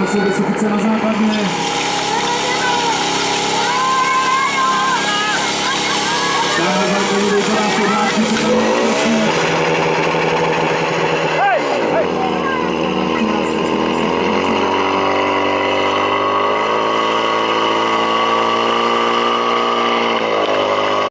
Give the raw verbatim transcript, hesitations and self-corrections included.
další Vysočice na základně. Tak na základně vypadá v pořádku, co tam je.